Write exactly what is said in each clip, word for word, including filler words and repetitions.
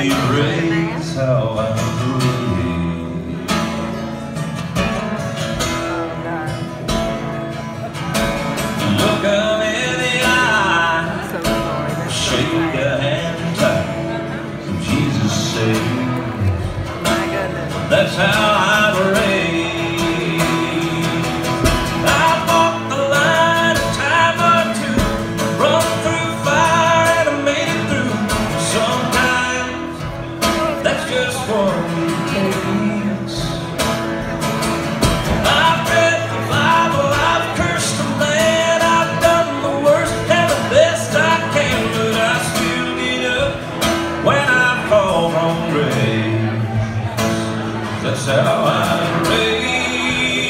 you raise how I breathe. Look up in the eye, shake a hand tight, and Jesus said, that's how I breathe. That's how I breathe.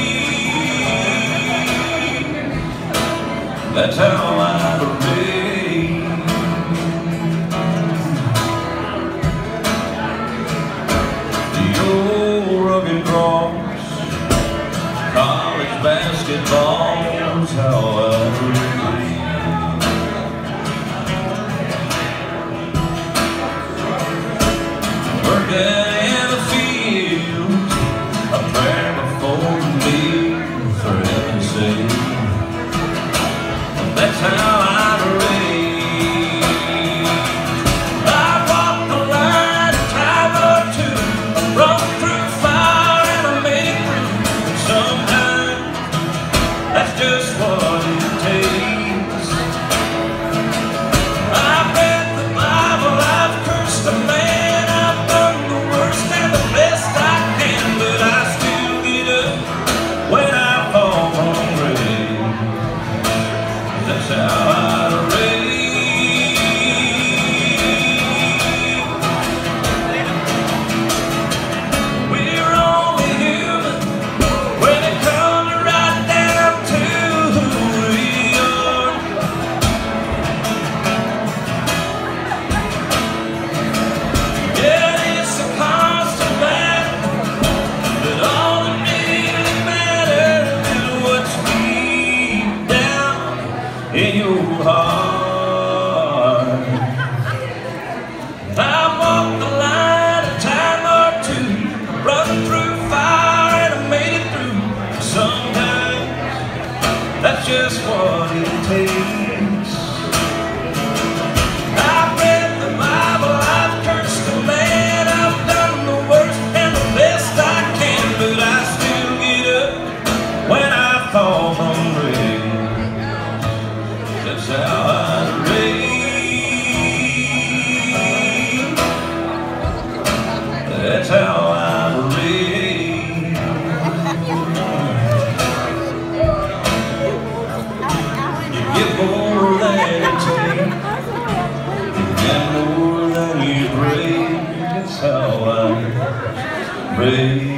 That's how I breathe. The old rugged cross, college basketball's how I breathe. Working that's how I breathe. I walked the line a time or two, run through fire and I made it through. Sometimes that's just what it takes. I've read the Bible, I've cursed a man, I've done the worst and the best I can, but I still get up when I fall hungry. That's how I breathe. We're only human when it comes right down to who we are. Yeah, it's a constant battle, but all that really matters is what's deep down in your heart. I walked the line a time or two, run through fire and I made it through. Sometimes that's just what it takes. I've read the Bible, I've cursed a man, I've done the worst and the best I can, but I still get up when I fall hungry. That's how I breathe. That's how I breathe. You get more than you take, you get more than you breathe. That's how I breathe.